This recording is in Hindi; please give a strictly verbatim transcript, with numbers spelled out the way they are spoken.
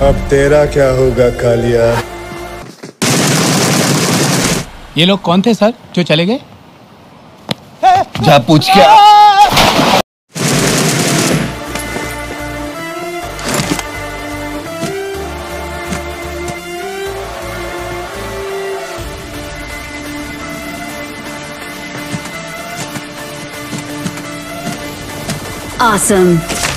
अब तेरा क्या होगा कालिया? ये लोग कौन थे सर जो चले गए? जा पूछ क्या। Awesome.